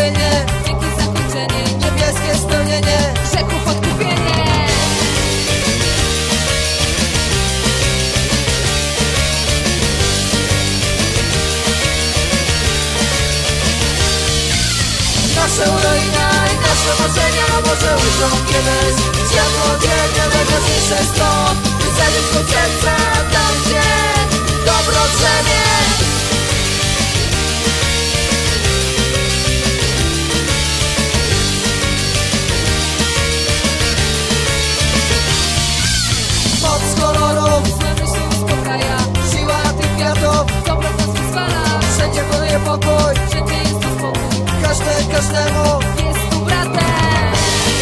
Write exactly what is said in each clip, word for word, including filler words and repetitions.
uzbrojenie, Piękne zakończenie, niebieskie spełnienie, grzechów odkupienie. nasze urojenia i nasze marzenia może ujrzą kiedyś światło dzienne. Najważniejsze jest to, by zabić od serca tam, gdzie dobro drzemie. Moc kolorów, Złe myśli uspokaja, siła tych kwiatów, dobro nas wyzwala. wszędzie panuje pokój, Wszędzie jest tu spokój, każdy każdemu. jest tu bratem.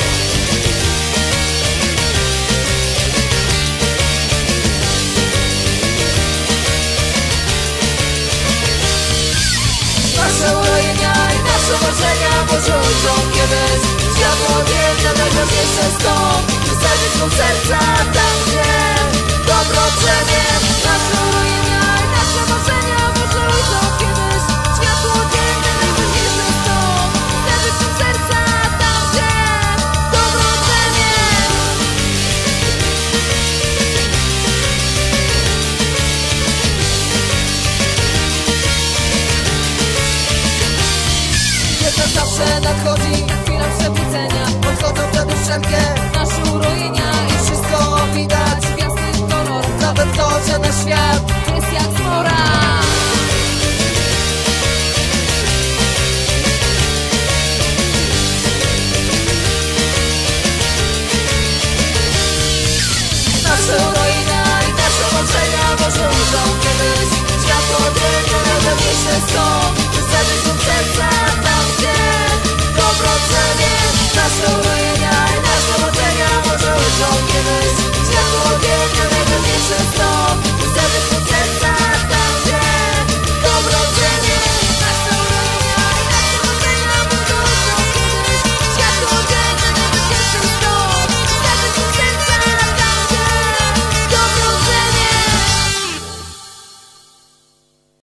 Nasze urojenia i nasze marzenia może ujrzą kiedyś światło dzienne. Najważniejsze jest to, by zabić od serca tam, gdzie dobro drzemie. Nasze urojenia i nasze marzenia może ujrzą kiedyś światło dzienne. Najważniejsze jest to, zabić od serca tam, gdzie dobro drzemie. Wieczór zawsze nadchodzi, Chwila przebudzenia, odchodzą wtedy wszelkie nasze urojenia i wszystko widać, w jasnych kolorach. nawet to, że nasz świat Jest jak zmora. nasze urojenia i nasze marzenia może ujrzą kiedyś światło dzienne. Najważniejsze jest to, by zabić od serca